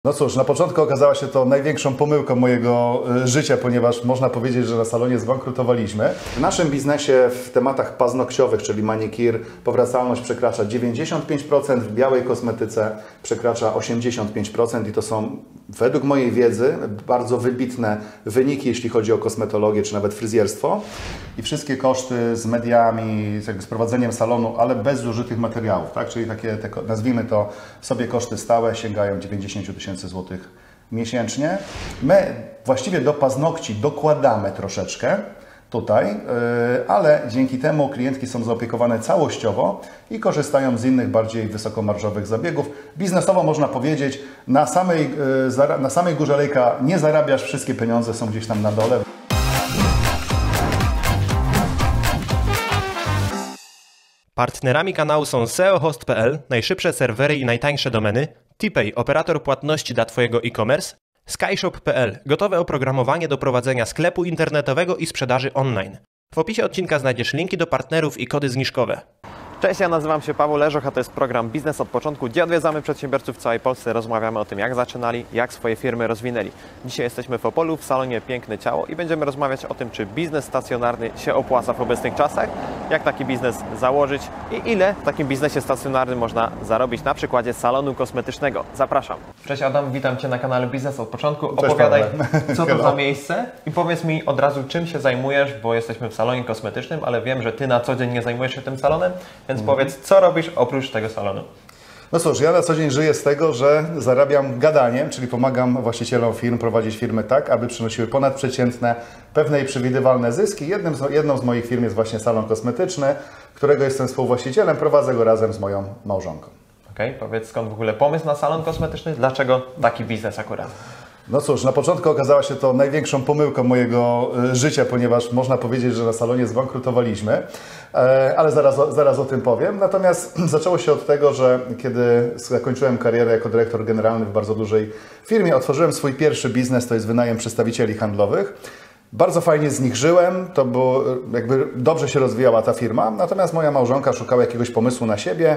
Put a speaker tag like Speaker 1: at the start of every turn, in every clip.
Speaker 1: No cóż, na początku okazała się to największą pomyłką mojego życia, ponieważ można powiedzieć, że na salonie zbankrutowaliśmy. W naszym biznesie w tematach paznokciowych, czyli manikir, powracalność przekracza 95%, w białej kosmetyce przekracza 85% i to są według mojej wiedzy bardzo wybitne wyniki, jeśli chodzi o kosmetologię czy nawet fryzjerstwo. I wszystkie koszty z mediami, z prowadzeniem salonu, ale bez zużytych materiałów, tak? Czyli takie, nazwijmy to sobie koszty stałe, sięgają 90 000 złotych miesięcznie. My właściwie do paznokci dokładamy troszeczkę tutaj, ale dzięki temu klientki są zaopiekowane całościowo i korzystają z innych, bardziej wysokomarżowych zabiegów. Biznesowo można powiedzieć, na samej górze lejka nie zarabiasz, wszystkie pieniądze są gdzieś tam na dole.
Speaker 2: Partnerami kanału są SEOhost.pl, najszybsze serwery i najtańsze domeny, TPay, operator płatności dla Twojego e-commerce, Skyshop.pl, gotowe oprogramowanie do prowadzenia sklepu internetowego i sprzedaży online. W opisie odcinka znajdziesz linki do partnerów i kody zniżkowe.
Speaker 3: Cześć, ja nazywam się Paweł Leżoch, a to jest program Biznes od Początku, gdzie odwiedzamy przedsiębiorców w całej Polsce, rozmawiamy o tym, jak zaczynali, jak swoje firmy rozwinęli. Dzisiaj jesteśmy w Opolu, w salonie Piękne Ciało i będziemy rozmawiać o tym, czy biznes stacjonarny się opłaca w obecnych czasach, jak taki biznes założyć i ile w takim biznesie stacjonarnym można zarobić na przykładzie salonu kosmetycznego. Zapraszam. Cześć Adam, witam Cię na kanale Biznes od Początku. Opowiadaj, co to za miejsce i powiedz mi od razu, czym się zajmujesz, bo jesteśmy w salonie kosmetycznym, ale wiem, że Ty na co dzień nie zajmujesz się tym salonem. Więc powiedz, co robisz oprócz tego salonu?
Speaker 1: No cóż, ja na co dzień żyję z tego, że zarabiam gadaniem, czyli pomagam właścicielom firm prowadzić firmy tak, aby przynosiły ponadprzeciętne, pewne i przewidywalne zyski. Jedną z moich firm jest właśnie salon kosmetyczny, którego jestem współwłaścicielem, prowadzę go razem z moją małżonką.
Speaker 3: Okej, powiedz, skąd w ogóle pomysł na salon kosmetyczny? Dlaczego taki biznes akurat?
Speaker 1: No cóż, na początku okazała się to największą pomyłką mojego życia, ponieważ można powiedzieć, że na salonie zbankrutowaliśmy, ale zaraz o tym powiem. Natomiast zaczęło się od tego, że kiedy zakończyłem karierę jako dyrektor generalny w bardzo dużej firmie, otworzyłem swój pierwszy biznes, to jest wynajem przedstawicieli handlowych. Bardzo fajnie z nich żyłem, to było jakby dobrze się rozwijała ta firma, natomiast moja małżonka szukała jakiegoś pomysłu na siebie,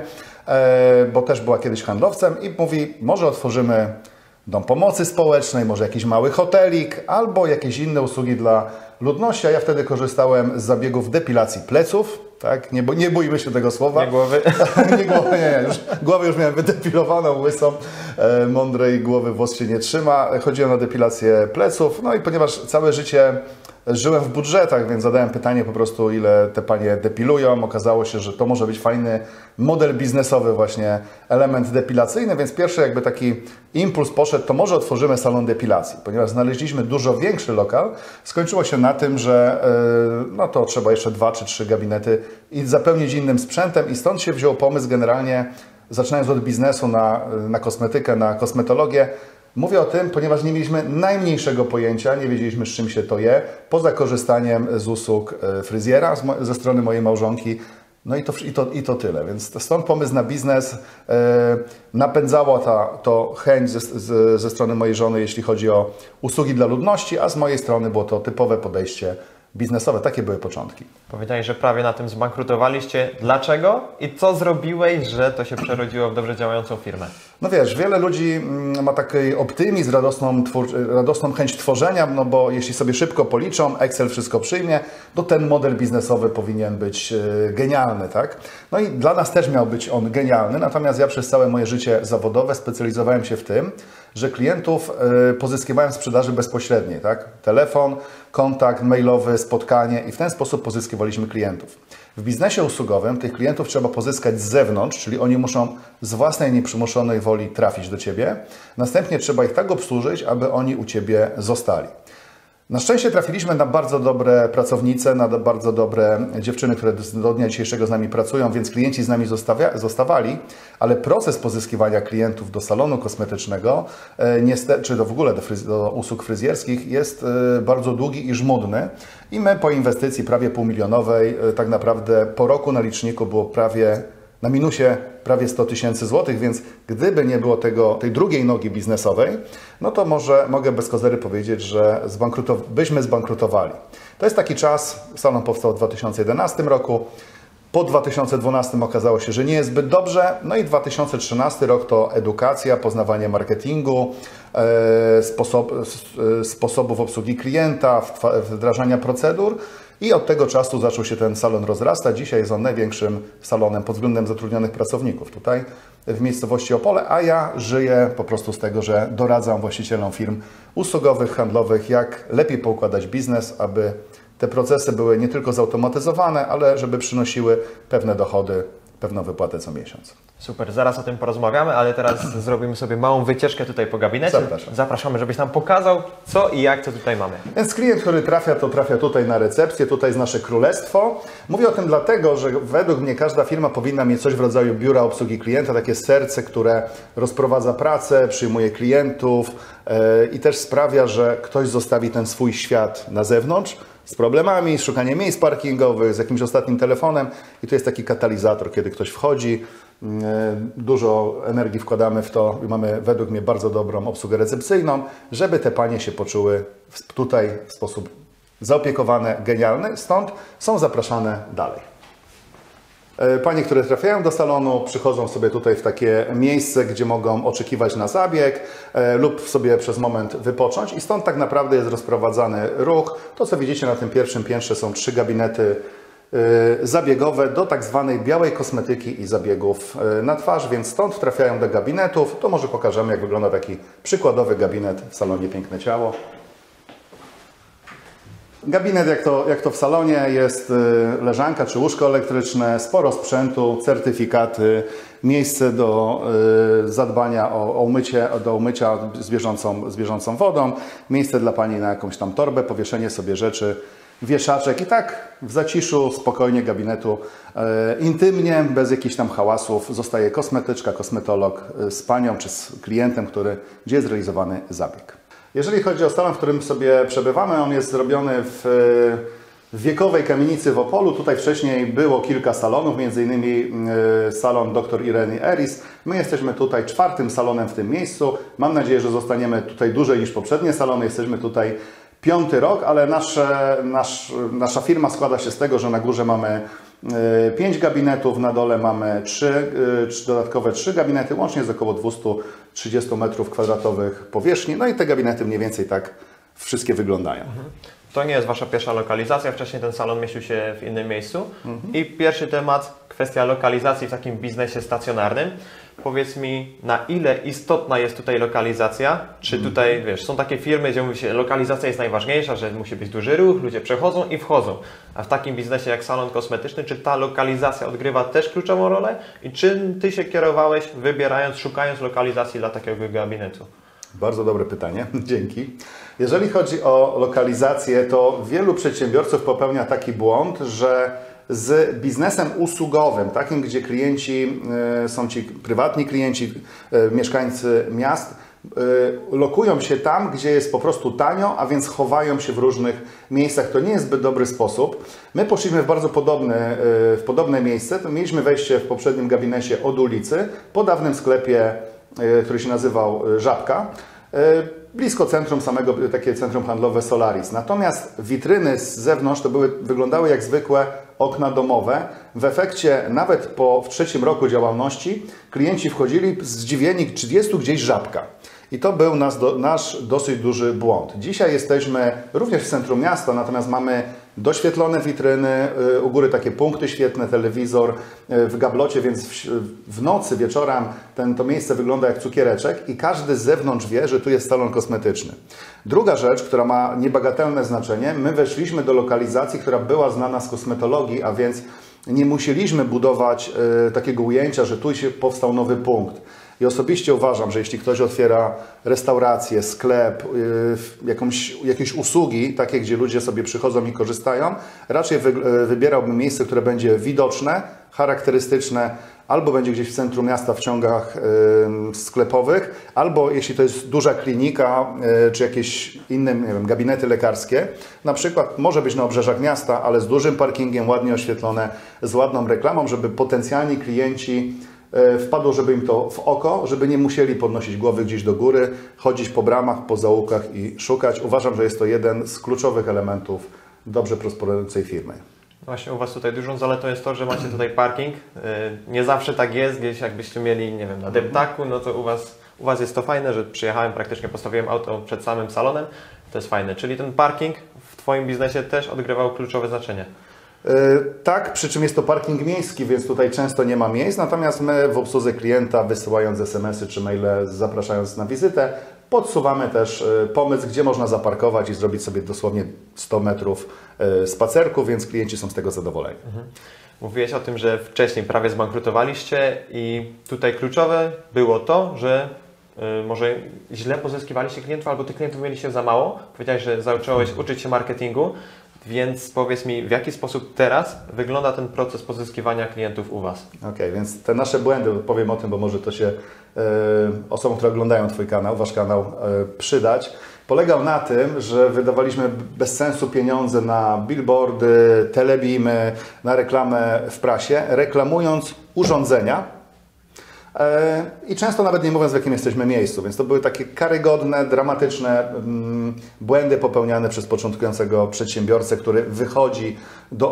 Speaker 1: bo też była kiedyś handlowcem i mówi, może otworzymy dom pomocy społecznej, może jakiś mały hotelik albo jakieś inne usługi dla ludności, a ja wtedy korzystałem z zabiegów depilacji pleców, tak? Nie bójmy się tego słowa.
Speaker 3: Nie głowy?
Speaker 1: Nie głowy, nie. Głowę już miałem wydepilowaną, łysą, mądrej głowy włos się nie trzyma. Chodziłem na depilację pleców, no i ponieważ całe życie żyłem w budżetach, więc zadałem pytanie po prostu, ile te panie depilują. Okazało się, że to może być fajny model biznesowy właśnie, element depilacyjny, więc pierwszy jakby taki impuls poszedł, to może otworzymy salon depilacji. Ponieważ znaleźliśmy dużo większy lokal, skończyło się na tym, że no to trzeba jeszcze 2 czy 3 gabinety i zapełnić innym sprzętem i stąd się wziął pomysł generalnie, zaczynając od biznesu na kosmetykę, na kosmetologię. Mówię o tym, ponieważ nie mieliśmy najmniejszego pojęcia, nie wiedzieliśmy, z czym się to je, poza korzystaniem z usług fryzjera ze strony mojej małżonki. No i to tyle. Więc stąd pomysł na biznes. Napędzała to chęć ze strony mojej żony, jeśli chodzi o usługi dla ludności, a z mojej strony było to typowe podejście biznesowe. Takie były początki.
Speaker 3: Powiedziałeś, że prawie na tym zbankrutowaliście. Dlaczego? I co zrobiłeś, że to się przerodziło w dobrze działającą firmę?
Speaker 1: No wiesz, wiele ludzi ma taki optymizm, radosną chęć tworzenia, no bo jeśli sobie szybko policzą, Excel wszystko przyjmie, to ten model biznesowy powinien być genialny, tak? No i dla nas też miał być on genialny, natomiast ja przez całe moje życie zawodowe specjalizowałem się w tym, że klientów pozyskiwałem w sprzedaży bezpośredniej, tak? Telefon, kontakt mailowy, spotkanie i w ten sposób pozyskiwaliśmy klientów. W biznesie usługowym tych klientów trzeba pozyskać z zewnątrz, czyli oni muszą z własnej nieprzymuszonej woli trafić do Ciebie. Następnie trzeba ich tak obsłużyć, aby oni u Ciebie zostali. Na szczęście trafiliśmy na bardzo dobre pracownice, na bardzo dobre dziewczyny, które do dnia dzisiejszego z nami pracują, więc klienci z nami zostawali, ale proces pozyskiwania klientów do salonu kosmetycznego, czy w ogóle do usług fryzjerskich jest bardzo długi i żmudny i my po inwestycji prawie półmilionowej, tak naprawdę po roku na liczniku było na minusie prawie 100 000 złotych, więc gdyby nie było tej drugiej nogi biznesowej, no to mogę bez kozery powiedzieć, że byśmy zbankrutowali. To jest taki czas, salon powstał w 2011 roku. Po 2012 okazało się, że nie jest zbyt dobrze. No i 2013 rok to edukacja, poznawanie marketingu, sposobów obsługi klienta, wdrażania procedur. I od tego czasu zaczął się ten salon rozrastać. Dzisiaj jest on największym salonem pod względem zatrudnionych pracowników tutaj w miejscowości Opole, a ja żyję po prostu z tego, że doradzam właścicielom firm usługowych, handlowych, jak lepiej poukładać biznes, aby te procesy były nie tylko zautomatyzowane, ale żeby przynosiły pewne dochody, pewną wypłatę co miesiąc.
Speaker 3: Super, zaraz o tym porozmawiamy, ale teraz zrobimy sobie małą wycieczkę tutaj po gabinecie. Zapraszamy, żebyś nam pokazał, co i jak to tutaj mamy.
Speaker 1: Więc klient, który trafia, to trafia tutaj na recepcję, tutaj jest nasze królestwo. Mówię o tym dlatego, że według mnie każda firma powinna mieć coś w rodzaju biura obsługi klienta, takie serce, które rozprowadza pracę, przyjmuje klientów i też sprawia, że ktoś zostawi ten swój świat na zewnątrz, z problemami, z szukaniem miejsc parkingowych, z jakimś ostatnim telefonem i to jest taki katalizator, kiedy ktoś wchodzi, dużo energii wkładamy w to i mamy według mnie bardzo dobrą obsługę recepcyjną, żeby te panie się poczuły tutaj w sposób zaopiekowane, genialny, stąd są zapraszane dalej. Panie, które trafiają do salonu, przychodzą sobie tutaj w takie miejsce, gdzie mogą oczekiwać na zabieg lub sobie przez moment wypocząć i stąd tak naprawdę jest rozprowadzany ruch. To, co widzicie na tym pierwszym piętrze, są 3 gabinety zabiegowe do tak zwanej białej kosmetyki i zabiegów na twarz, więc stąd trafiają do gabinetów. To może pokażemy, jak wygląda taki przykładowy gabinet w salonie Piękne Ciało. Gabinet, jak to w salonie, jest leżanka czy łóżko elektryczne, sporo sprzętu, certyfikaty, miejsce do zadbania do umycia z bieżącą wodą, miejsce dla pani na jakąś tam torbę, powieszenie sobie rzeczy, wieszaczek i tak w zaciszu, spokojnie gabinetu, intymnie, bez jakichś tam hałasów zostaje kosmetyczka, kosmetolog z panią czy z klientem, gdzie jest realizowany zabieg. Jeżeli chodzi o salon, w którym sobie przebywamy, on jest zrobiony w wiekowej kamienicy w Opolu. Tutaj wcześniej było kilka salonów, m.in. salon dr Ireny Eris. My jesteśmy tutaj 4. salonem w tym miejscu. Mam nadzieję, że zostaniemy tutaj dłużej niż poprzednie salony. Jesteśmy tutaj 5. rok, ale nasza firma składa się z tego, że na górze mamy 5 gabinetów, na dole mamy dodatkowe 3 gabinety, łącznie jest około 230 m2 powierzchni. No i te gabinety mniej więcej tak wszystkie wyglądają.
Speaker 3: To nie jest Wasza pierwsza lokalizacja, wcześniej ten salon mieścił się w innym miejscu. I pierwszy temat, kwestia lokalizacji w takim biznesie stacjonarnym. Powiedz mi, na ile istotna jest tutaj lokalizacja? Czy tutaj, wiesz, są takie firmy, gdzie mówi się, lokalizacja jest najważniejsza, że musi być duży ruch, ludzie przechodzą i wchodzą. A w takim biznesie jak salon kosmetyczny, czy ta lokalizacja odgrywa też kluczową rolę? I czym Ty się kierowałeś, szukając lokalizacji dla takiego gabinetu?
Speaker 1: Bardzo dobre pytanie, dzięki. Jeżeli chodzi o lokalizację, to wielu przedsiębiorców popełnia taki błąd, że z biznesem usługowym, takim, gdzie klienci są ci prywatni klienci, mieszkańcy miast, lokują się tam, gdzie jest po prostu tanio, a więc chowają się w różnych miejscach. To nie jest zbyt dobry sposób. My poszliśmy w bardzo podobne miejsce. To mieliśmy wejście w poprzednim gabinecie od ulicy, po dawnym sklepie, który się nazywał Żabka, blisko centrum takie centrum handlowe Solaris. Natomiast witryny z zewnątrz wyglądały jak zwykłe okna domowe. W efekcie nawet w 3. roku działalności klienci wchodzili zdziwieni, czy jest tu gdzieś Żabka. I to był nasz dosyć duży błąd. Dzisiaj jesteśmy również w centrum miasta, natomiast mamy doświetlone witryny, u góry takie punkty świetne, telewizor w gablocie, więc w nocy, wieczorem to miejsce wygląda jak cukiereczek i każdy z zewnątrz wie, że tu jest salon kosmetyczny. Druga rzecz, która ma niebagatelne znaczenie, my weszliśmy do lokalizacji, która była znana z kosmetologii, a więc nie musieliśmy budować takiego ujęcia, że tu powstał nowy punkt. I osobiście uważam, że jeśli ktoś otwiera restaurację, sklep, jakieś usługi, takie, gdzie ludzie sobie przychodzą i korzystają, raczej wybierałbym miejsce, które będzie widoczne, charakterystyczne, albo będzie gdzieś w centrum miasta w ciągach sklepowych, albo jeśli to jest duża klinika, czy jakieś inne, nie wiem, gabinety lekarskie, na przykład może być na obrzeżach miasta, ale z dużym parkingiem, ładnie oświetlone, z ładną reklamą, żeby potencjalni klienci wpadło, żeby im to w oko, żeby nie musieli podnosić głowy gdzieś do góry, chodzić po bramach, po zaułkach i szukać. Uważam, że jest to jeden z kluczowych elementów dobrze prosperującej firmy.
Speaker 3: Właśnie u Was tutaj dużą zaletą jest to, że macie tutaj parking. Nie zawsze tak jest, gdzieś jakbyście mieli, nie wiem, na deptaku, no to u was jest to fajne, że przyjechałem, praktycznie postawiłem auto przed samym salonem. To jest fajne. Czyli ten parking w Twoim biznesie też odgrywał kluczowe znaczenie.
Speaker 1: Tak, przy czym jest to parking miejski, więc tutaj często nie ma miejsc, natomiast my w obsłudze klienta, wysyłając SMS-y czy maile, zapraszając na wizytę, podsuwamy też pomysł, gdzie można zaparkować i zrobić sobie dosłownie 100 metrów spacerku, więc klienci są z tego zadowoleni.
Speaker 3: Mówiłeś o tym, że wcześniej prawie zbankrutowaliście i tutaj kluczowe było to, że może źle pozyskiwaliście klientów albo tych klientów mieliście za mało. Powiedziałeś, że zacząłeś uczyć się marketingu, więc powiedz mi, w jaki sposób teraz wygląda ten proces pozyskiwania klientów u Was?
Speaker 1: Okej, więc te nasze błędy, powiem o tym, bo może to się osobom, które oglądają Twój kanał, Wasz kanał przydać, polegał na tym, że wydawaliśmy bez sensu pieniądze na billboardy, telebimy, na reklamę w prasie, reklamując urządzenia, i często nawet nie mówiąc, w jakim jesteśmy miejscu, więc to były takie karygodne, dramatyczne błędy popełniane przez początkującego przedsiębiorcę, który wychodzi do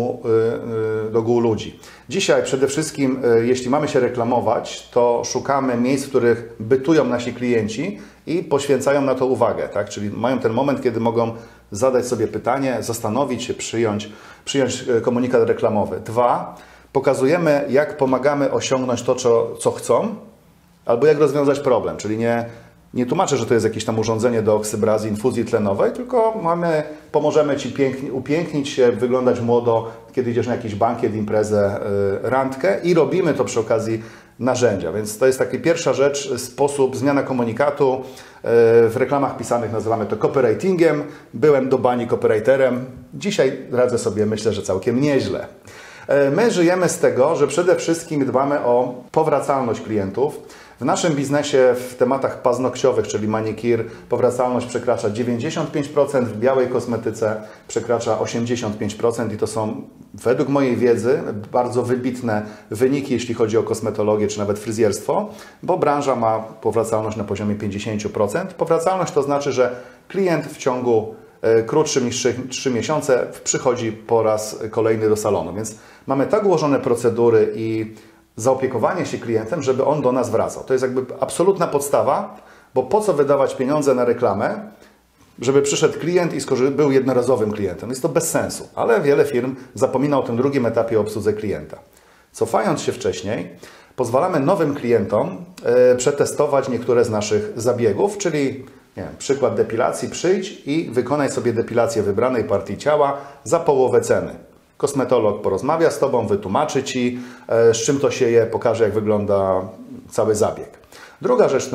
Speaker 1: ogółu ludzi. Dzisiaj przede wszystkim, jeśli mamy się reklamować, to szukamy miejsc, w których bytują nasi klienci i poświęcają na to uwagę, tak? Czyli mają ten moment, kiedy mogą zadać sobie pytanie, zastanowić się, przyjąć komunikat reklamowy. 2. Pokazujemy, jak pomagamy osiągnąć to, co chcą, albo jak rozwiązać problem. Czyli nie tłumaczę, że to jest jakieś tam urządzenie do oksybrazy, infuzji tlenowej, tylko pomożemy Ci upięknić się, wyglądać młodo, kiedy idziesz na jakiś bankiet, imprezę, randkę i robimy to przy okazji narzędzia. Więc to jest taka pierwsza rzecz, sposób, zmiana komunikatu. W reklamach pisanych nazywamy to copywritingiem. Byłem do bani copywriterem. Dzisiaj radzę sobie, myślę, że całkiem nieźle. My żyjemy z tego, że przede wszystkim dbamy o powracalność klientów. W naszym biznesie w tematach paznokciowych, czyli manikir, powracalność przekracza 95%, w białej kosmetyce przekracza 85% i to są według mojej wiedzy bardzo wybitne wyniki, jeśli chodzi o kosmetologię czy nawet fryzjerstwo, bo branża ma powracalność na poziomie 50%. Powracalność to znaczy, że klient w ciągu krótszym niż 3 miesiące przychodzi po raz kolejny do salonu. Więc mamy tak ułożone procedury i zaopiekowanie się klientem, żeby on do nas wracał. To jest jakby absolutna podstawa, bo po co wydawać pieniądze na reklamę, żeby przyszedł klient i był jednorazowym klientem. Jest to bez sensu, ale wiele firm zapomina o tym drugim etapie obsłudze klienta. Cofając się wcześniej, pozwalamy nowym klientom przetestować niektóre z naszych zabiegów, czyli przykład depilacji, przyjdź i wykonaj sobie depilację wybranej partii ciała za połowę ceny. Kosmetolog porozmawia z Tobą, wytłumaczy Ci, z czym to się je, pokaże, jak wygląda cały zabieg. Druga rzecz,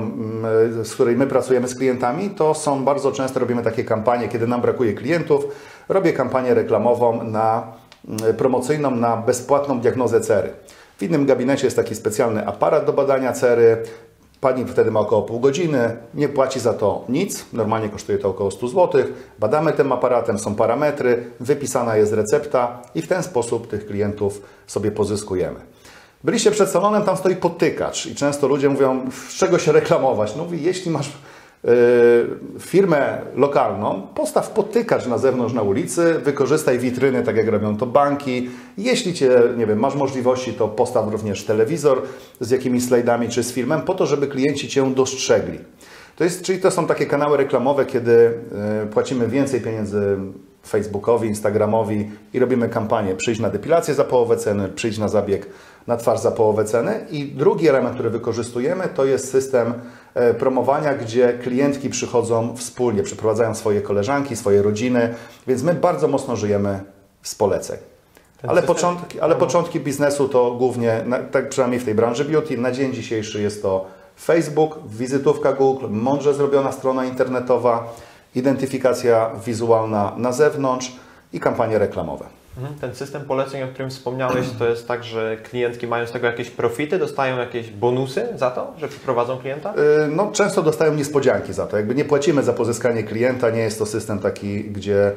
Speaker 1: z której my pracujemy z klientami, to są bardzo często robimy takie kampanie, kiedy nam brakuje klientów. Robię kampanię reklamową promocyjną na bezpłatną diagnozę cery. W innym gabinecie jest taki specjalny aparat do badania cery. Pani wtedy ma około pół godziny, nie płaci za to nic, normalnie kosztuje to około 100 zł. Badamy tym aparatem, są parametry, wypisana jest recepta i w ten sposób tych klientów sobie pozyskujemy. Byliście przed salonem, tam stoi potykacz i często ludzie mówią, z czego się reklamować? No mówi, jeśli masz firmę lokalną, postaw potykacz na zewnątrz na ulicy, wykorzystaj witryny, tak jak robią to banki. Jeśli masz możliwości, to postaw również telewizor z jakimiś slajdami czy z filmem, po to, żeby klienci Cię dostrzegli. Czyli to są takie kanały reklamowe, kiedy płacimy więcej pieniędzy Facebookowi, Instagramowi i robimy kampanię. Przyjdź na depilację za połowę ceny, przyjdź na zabieg na twarz za połowę ceny. I drugi element, który wykorzystujemy, to jest system promowania, gdzie klientki przychodzą wspólnie, przyprowadzają swoje koleżanki, swoje rodziny, więc my bardzo mocno żyjemy z poleceń. Ale początki biznesu to głównie, tak przynajmniej w tej branży beauty, na dzień dzisiejszy jest to Facebook, wizytówka Google, mądrze zrobiona strona internetowa, identyfikacja wizualna na zewnątrz i kampanie reklamowe.
Speaker 3: Ten system poleceń, o którym wspomniałeś, to jest tak, że klientki mają z tego jakieś profity, dostają jakieś bonusy za to, że przyprowadzą klienta?
Speaker 1: No, często dostają niespodzianki za to. Jakby nie płacimy za pozyskanie klienta, nie jest to system taki, gdzie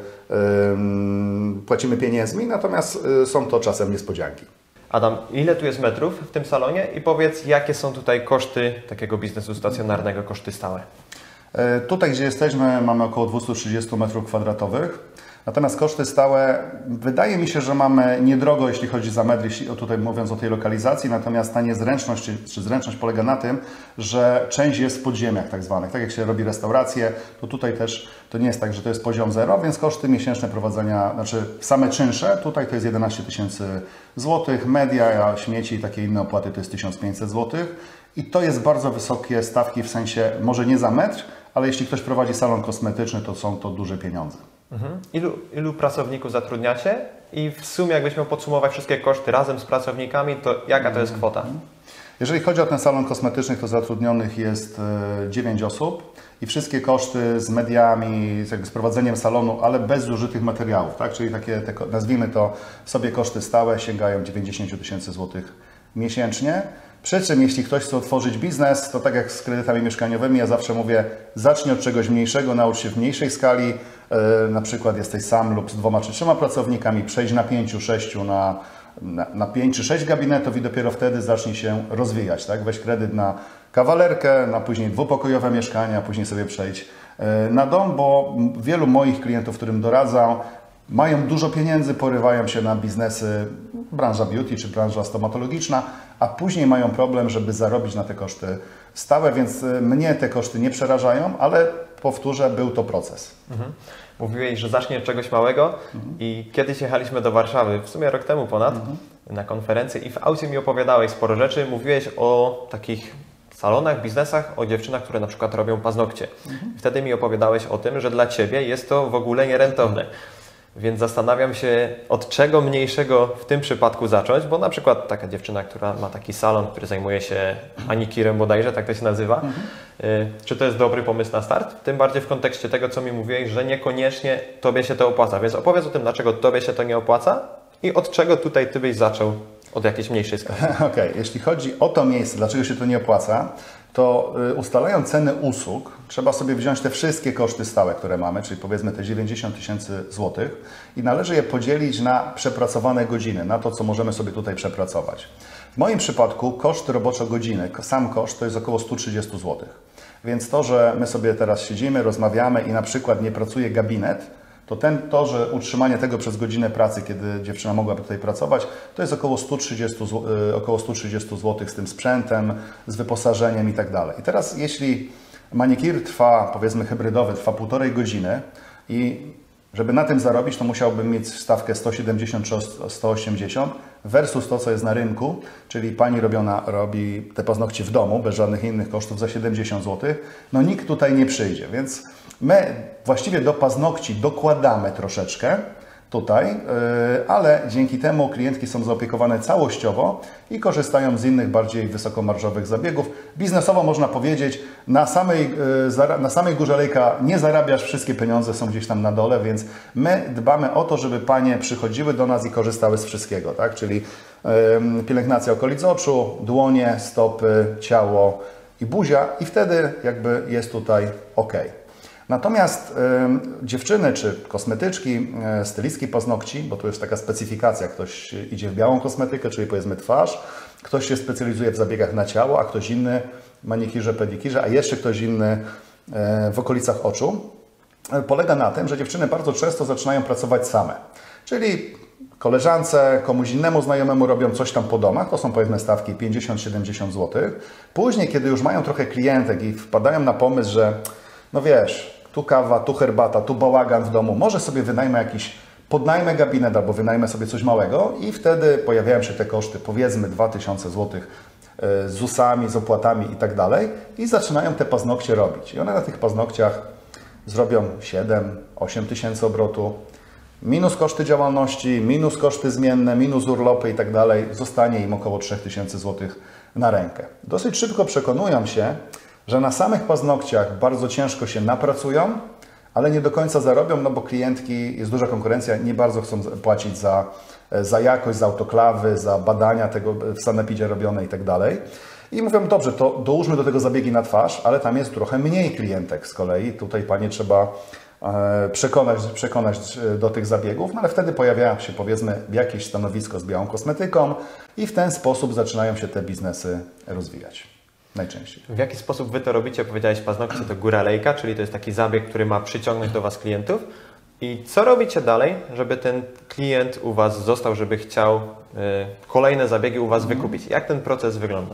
Speaker 1: płacimy pieniędzmi, natomiast są to czasem niespodzianki.
Speaker 3: Adam, ile tu jest metrów w tym salonie i powiedz, jakie są tutaj koszty takiego biznesu stacjonarnego, koszty stałe?
Speaker 1: Tutaj, gdzie jesteśmy, mamy około 230 m2. Natomiast koszty stałe, wydaje mi się, że mamy niedrogo, jeśli chodzi za metr, tutaj mówiąc o tej lokalizacji, natomiast ta niezręczność czy zręczność polega na tym, że część jest w podziemiach tak zwanych. Tak jak się robi restaurację, to tutaj też to nie jest tak, że to jest poziom zero, więc koszty miesięczne prowadzenia, znaczy same czynsze, tutaj to jest 11 000 złotych, media, śmieci i takie inne opłaty to jest 1500 złotych. I to jest bardzo wysokie stawki w sensie, może nie za metr, ale jeśli ktoś prowadzi salon kosmetyczny, to są to duże pieniądze.
Speaker 3: Ilu pracowników zatrudniacie i w sumie jakbyś miał podsumować wszystkie koszty razem z pracownikami, to jaka to jest kwota?
Speaker 1: Jeżeli chodzi o ten salon kosmetyczny, to zatrudnionych jest 9 osób i wszystkie koszty z mediami, z prowadzeniem salonu, ale bez zużytych materiałów, tak? Czyli takie, nazwijmy to sobie koszty stałe, sięgają 90 000 złotych miesięcznie. Przy czym jeśli ktoś chce otworzyć biznes, to tak jak z kredytami mieszkaniowymi, ja zawsze mówię, zacznij od czegoś mniejszego, naucz się w mniejszej skali, na przykład jesteś sam lub z 2 czy 3 pracownikami, przejdź na 5, 6, na 5 czy 6 gabinetów i dopiero wtedy zacznij się rozwijać. Tak? Weź kredyt na kawalerkę, na później dwupokojowe mieszkania, a później sobie przejdź na dom, bo wielu moich klientów, którym doradzam, mają dużo pieniędzy, porywają się na biznesy, branża beauty czy branża stomatologiczna, a później mają problem, żeby zarobić na te koszty stałe, więc mnie te koszty nie przerażają, ale powtórzę, był to proces.
Speaker 3: Mówiłeś, że zacznie od czegoś małego i kiedyś jechaliśmy do Warszawy, w sumie rok temu ponad, na konferencję i w aucie mi opowiadałeś sporo rzeczy, mówiłeś o takich salonach, biznesach, o dziewczynach, które na przykład robią paznokcie. Wtedy mi opowiadałeś o tym, że dla Ciebie jest to w ogóle nierentowne. Więc zastanawiam się, od czego mniejszego w tym przypadku zacząć, bo na przykład taka dziewczyna, która ma taki salon, który zajmuje się manikirem bodajże, tak to się nazywa, czy to jest dobry pomysł na start? Tym bardziej w kontekście tego, co mi mówiłeś, że niekoniecznie Tobie się to opłaca. Więc opowiedz o tym, dlaczego Tobie się to nie opłaca i od czego tutaj Ty byś zaczął od jakiejś mniejszej skali.
Speaker 1: Okej, jeśli chodzi o to miejsce, dlaczego się to nie opłaca, to ustalając ceny usług, trzeba sobie wziąć te wszystkie koszty stałe, które mamy, czyli powiedzmy te 90 000 złotych i należy je podzielić na przepracowane godziny, na to, co możemy sobie tutaj przepracować. W moim przypadku koszt roboczo-godziny, sam koszt to jest około 130 złotych. Więc to, że my sobie teraz siedzimy, rozmawiamy i na przykład nie pracuje gabinet, to, że utrzymanie tego przez godzinę pracy, kiedy dziewczyna mogłaby tutaj pracować, to jest około 130 zł z tym sprzętem, z wyposażeniem i tak dalej. I teraz jeśli manikir trwa, powiedzmy hybrydowy, trwa 1,5 godziny i żeby na tym zarobić, to musiałbym mieć stawkę 170 czy 180 versus to, co jest na rynku, czyli pani robi te paznokcie w domu, bez żadnych innych kosztów za 70 zł. No nikt tutaj nie przyjdzie, więc my właściwie do paznokci dokładamy troszeczkę tutaj, ale dzięki temu klientki są zaopiekowane całościowo i korzystają z innych, bardziej wysokomarżowych zabiegów. Biznesowo można powiedzieć, na samej górze lejka nie zarabiasz, wszystkie pieniądze są gdzieś tam na dole, więc my dbamy o to, żeby panie przychodziły do nas i korzystały z wszystkiego, tak? Czyli pielęgnacja okolic oczu, dłonie, stopy, ciało i buzia i wtedy jakby jest tutaj ok. Natomiast dziewczyny czy kosmetyczki, stylistki paznokci, bo tu jest taka specyfikacja, ktoś idzie w białą kosmetykę, czyli powiedzmy twarz, ktoś się specjalizuje w zabiegach na ciało, a ktoś inny w manikirze, pedikirze, a jeszcze ktoś inny w okolicach oczu, polega na tym, że dziewczyny bardzo często zaczynają pracować same. Czyli koleżance, komuś innemu znajomemu robią coś tam po domach, to są powiedzmy stawki 50-70 zł. Później, kiedy już mają trochę klientek i wpadają na pomysł, że no wiesz, tu kawa, tu herbata, tu bałagan w domu, może sobie podnajmę gabinet albo wynajmę sobie coś małego i wtedy pojawiają się te koszty, powiedzmy 2000 zł z ZUS-ami, z opłatami i tak dalej i zaczynają te paznokcie robić. I one na tych paznokciach zrobią 7-8 tysięcy obrotu, minus koszty działalności, minus koszty zmienne, minus urlopy i tak dalej, zostanie im około 3000 zł na rękę. Dosyć szybko przekonują się, że na samych paznokciach bardzo ciężko się napracują, ale nie do końca zarobią, no bo klientki, jest duża konkurencja, nie bardzo chcą płacić za jakość, za autoklawy, za badania tego w sanepidzie robione i tak dalej. I mówią, dobrze, to dołóżmy do tego zabiegi na twarz, ale tam jest trochę mniej klientek z kolei. Tutaj panie trzeba przekonać do tych zabiegów, no ale wtedy pojawia się powiedzmy jakieś stanowisko z białą kosmetyką i w ten sposób zaczynają się te biznesy rozwijać. najczęściej.
Speaker 3: W jaki sposób Wy to robicie? Powiedziałeś, paznokcie to góra lejka, czyli to jest taki zabieg, który ma przyciągnąć do Was klientów. I co robicie dalej, żeby ten klient u Was został, żeby chciał kolejne zabiegi u Was wykupić? Jak ten proces wygląda?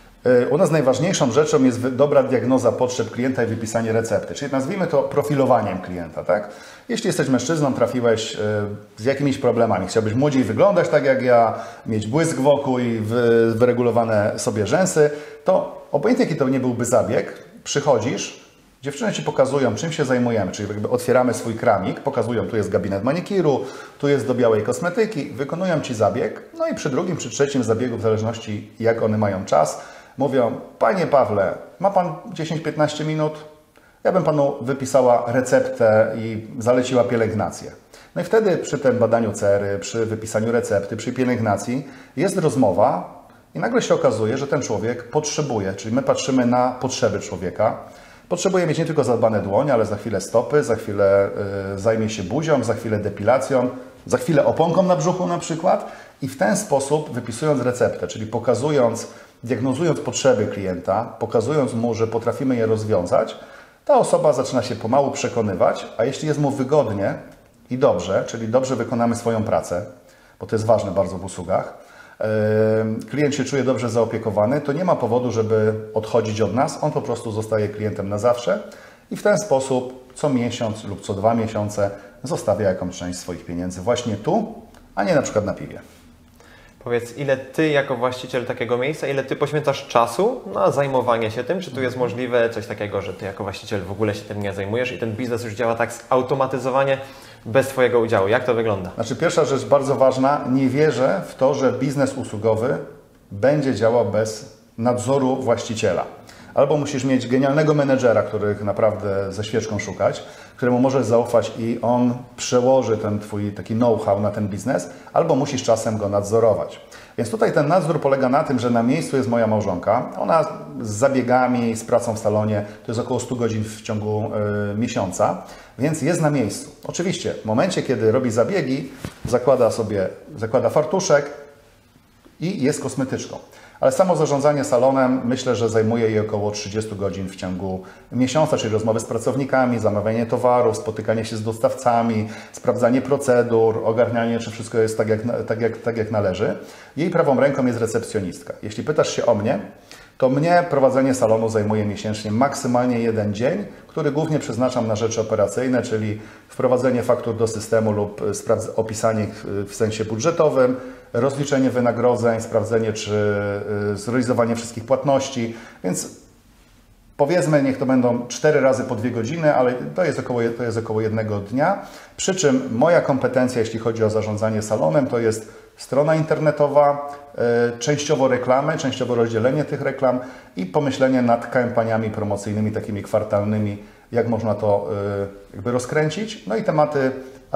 Speaker 1: U nas najważniejszą rzeczą jest dobra diagnoza potrzeb klienta i wypisanie recepty, czyli nazwijmy to profilowaniem klienta, tak? Jeśli jesteś mężczyzną, trafiłeś z jakimiś problemami, chciałbyś młodziej wyglądać tak jak ja, mieć błysk wokół i wyregulowane sobie rzęsy, to obojętnie jaki to nie byłby zabieg, przychodzisz, dziewczyny Ci pokazują, czym się zajmujemy, czyli jakby otwieramy swój kramik, pokazują, tu jest gabinet manikiru, tu jest do białej kosmetyki, wykonują Ci zabieg, no i przy drugim, przy trzecim zabiegu, w zależności jak one mają czas, mówią, Panie Pawle, ma Pan 10-15 minut? Ja bym Panu wypisała receptę i zaleciła pielęgnację. No i wtedy przy tym badaniu cery, przy wypisaniu recepty, przy pielęgnacji jest rozmowa i nagle się okazuje, że ten człowiek potrzebuje, czyli my patrzymy na potrzeby człowieka. Potrzebuje mieć nie tylko zadbane dłonie, ale za chwilę stopy, za chwilę zajmie się buzią, za chwilę depilacją, za chwilę oponką na brzuchu na przykład i w ten sposób wypisując receptę, czyli diagnozując potrzeby klienta, pokazując mu, że potrafimy je rozwiązać, ta osoba zaczyna się pomału przekonywać, a jeśli jest mu wygodnie i dobrze, czyli dobrze wykonamy swoją pracę, bo to jest ważne bardzo w usługach, klient się czuje dobrze zaopiekowany, to nie ma powodu, żeby odchodzić od nas, on po prostu zostaje klientem na zawsze i w ten sposób co miesiąc lub co 2 miesiące zostawia jakąś część swoich pieniędzy właśnie tu, a nie na przykład na piwie.
Speaker 3: Powiedz, ile Ty jako właściciel takiego miejsca, ile Ty poświęcasz czasu na zajmowanie się tym? Czy tu jest możliwe coś takiego, że Ty jako właściciel w ogóle się tym nie zajmujesz i ten biznes już działa tak zautomatyzowanie bez Twojego udziału? Jak to wygląda?
Speaker 1: Znaczy pierwsza rzecz bardzo ważna, nie wierzę w to, że biznes usługowy będzie działał bez nadzoru właściciela. Albo musisz mieć genialnego menedżera, których naprawdę ze świeczką szukać, któremu możesz zaufać i on przełoży ten Twój taki know-how na ten biznes, albo musisz czasem go nadzorować. Więc tutaj ten nadzór polega na tym, że na miejscu jest moja małżonka. Ona z zabiegami, z pracą w salonie, to jest około 100 godzin w ciągu miesiąca, więc jest na miejscu. Oczywiście w momencie, kiedy robi zabiegi, zakłada fartuszek i jest kosmetyczką. Ale samo zarządzanie salonem myślę, że zajmuje jej około 30 godzin w ciągu miesiąca, czyli rozmowy z pracownikami, zamawianie towarów, spotykanie się z dostawcami, sprawdzanie procedur, ogarnianie, czy wszystko jest tak jak należy. Jej prawą ręką jest recepcjonistka. Jeśli pytasz się o mnie, to mnie prowadzenie salonu zajmuje miesięcznie maksymalnie 1 dzień, który głównie przeznaczam na rzeczy operacyjne, czyli wprowadzenie faktur do systemu lub opisanie ich w sensie budżetowym, rozliczenie wynagrodzeń, sprawdzenie czy zrealizowanie wszystkich płatności, więc powiedzmy, niech to będą 4 razy po 2 godziny, ale to jest około 1 dnia, przy czym moja kompetencja, jeśli chodzi o zarządzanie salonem, to jest strona internetowa, częściowo reklamy, częściowo rozdzielenie tych reklam i pomyślenie nad kampaniami promocyjnymi, takimi kwartalnymi, jak można to jakby rozkręcić. No i tematy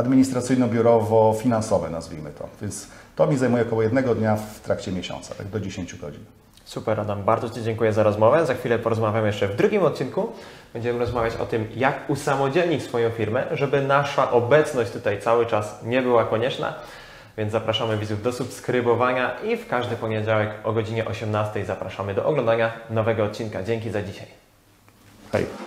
Speaker 1: administracyjno-biurowo-finansowe, nazwijmy to. Więc to mi zajmuje około 1 dnia w trakcie miesiąca, tak do 10 godzin.
Speaker 3: Super, Adam, bardzo Ci dziękuję za rozmowę. Za chwilę porozmawiamy jeszcze w drugim odcinku. Będziemy rozmawiać o tym, jak usamodzielnić swoją firmę, żeby nasza obecność tutaj cały czas nie była konieczna. Więc zapraszamy widzów do subskrybowania i w każdy poniedziałek o godzinie 18 zapraszamy do oglądania nowego odcinka. Dzięki za dzisiaj.
Speaker 1: Hej.